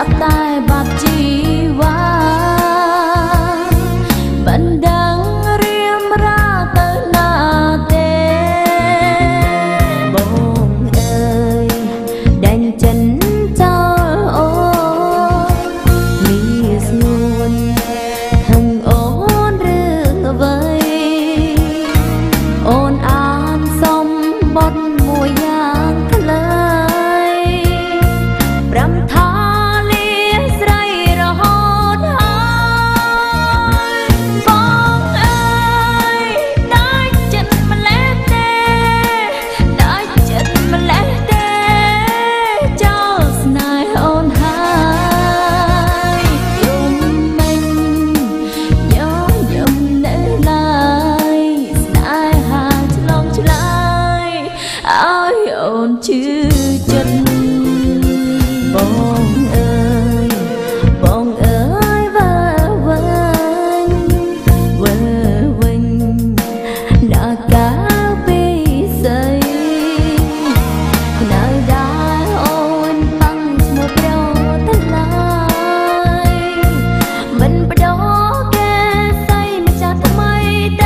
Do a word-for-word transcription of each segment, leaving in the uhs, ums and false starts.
ប់តែបាត់ជីវ៉ាមិនដឹងរៀមរាទៅណាទេបងអើយដាញ់ចិនចោលអូនមានស្ងួនខឹងអូនរឿងអ្វីអូនអានសំបុតមួយយ៉ាងខ្លីប្រាំថាលាស្រីរហូតហើយបងអើយដាច់ចិត្តម្លេះទេដាច់ចិត្តម្លេះទេចោលស្នេហ៍អូនហើយយំមិញយំយំនៅឡើយស្នេហាឆ្លងឆ្លើយឲ្យអូនជឿចិត្តបងអើយបងអើយវើវិញវើវិញណាកាពីស្អីនៅដែរអូនបាំងស្មោះប្រទៅឡើយមិនបដោគេស្អីម្ចាស់ថ្មីទេ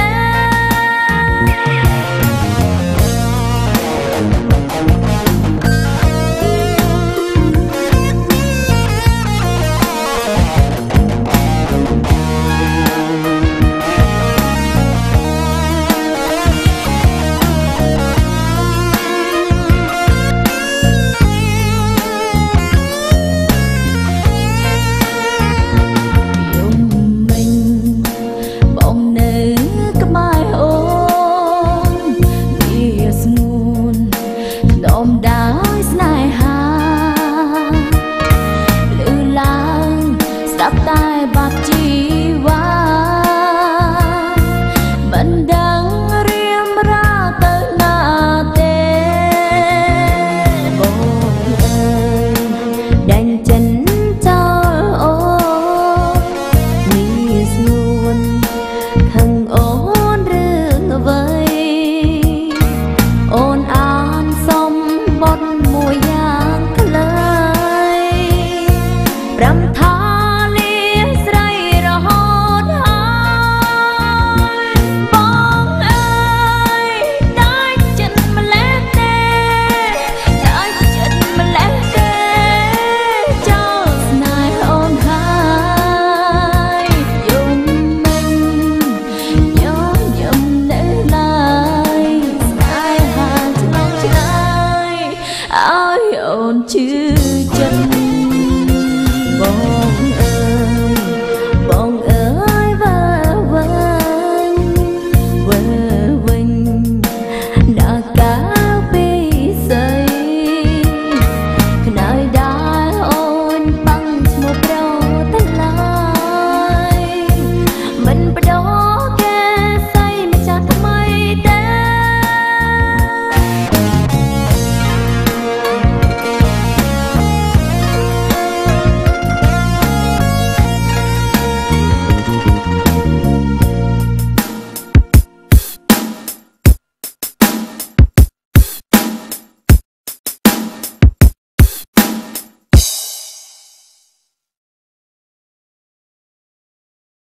ដោយស្នេហាលឺឡើងស្ដាប់តែបាត់ជីវ៉ាមិនដឹងរៀមរាទៅណាទេបងអើយដាញ់ចិនចោលអូនមានស្ងួនខឹងអូនរឿងអ្វីអូនអានសំបុតមួយយ៉ាងខ្លីប្រាំថាលាស្រីរហូតហើយបងអើយដាច់ចិត្តម្លេះទេដាច់ចិត្តម្លេះទេចោលស្នេហ៍អូនហើយយំមិញយំយំនៅឡើយស្នេហាឆ្លងឆ្លើយឲ្យអូនជឿ